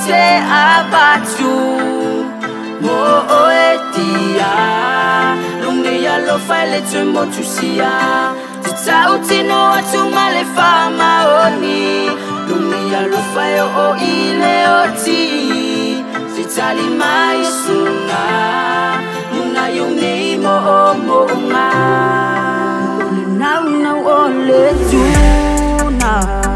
te abatu mo oetia lungi ya lo file tu mo tu sia ta utino atu male fama oni lungi ya lo file o ile oti sitali mai sunga muna yung nei mo mo nga now ole tuna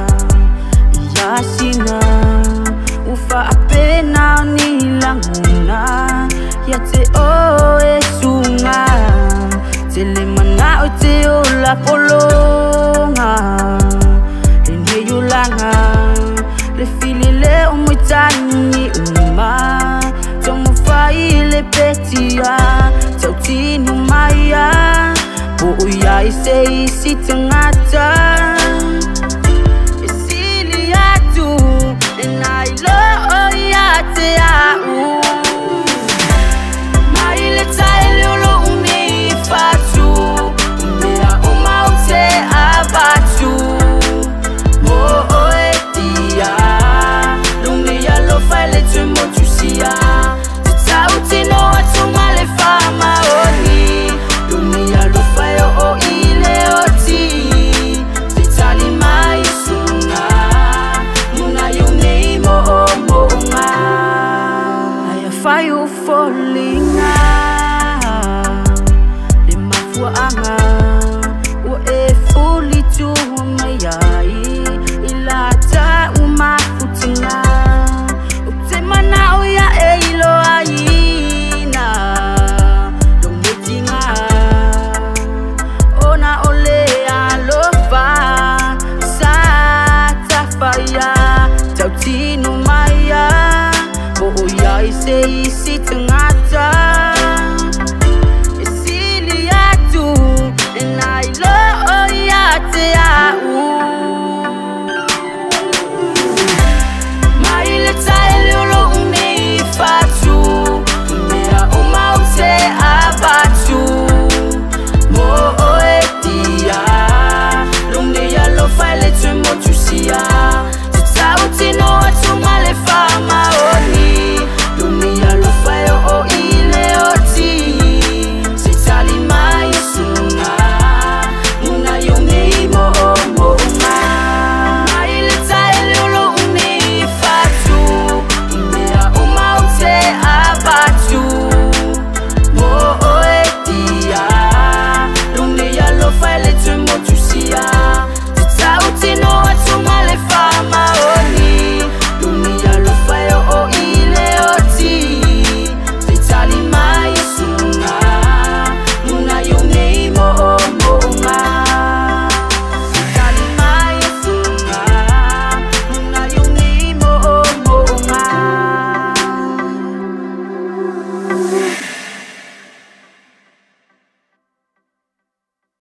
yasina ufa apena nilanguna ya te oe sunga telemana o te ola polonga ene yulanga le filile o muitani uma tomo faile petia tautinu maya o ya ise isi tangata esiliatu enailo o ya te au maile taile olo umi fatu mea uma ute abatu mo oetia lungi ya lo file tu mo tu sia tautino atu male fama oni lungi ya lo file o ile oti sitali mai sunga muna yung nei mo nga aya fire falling le mafua anga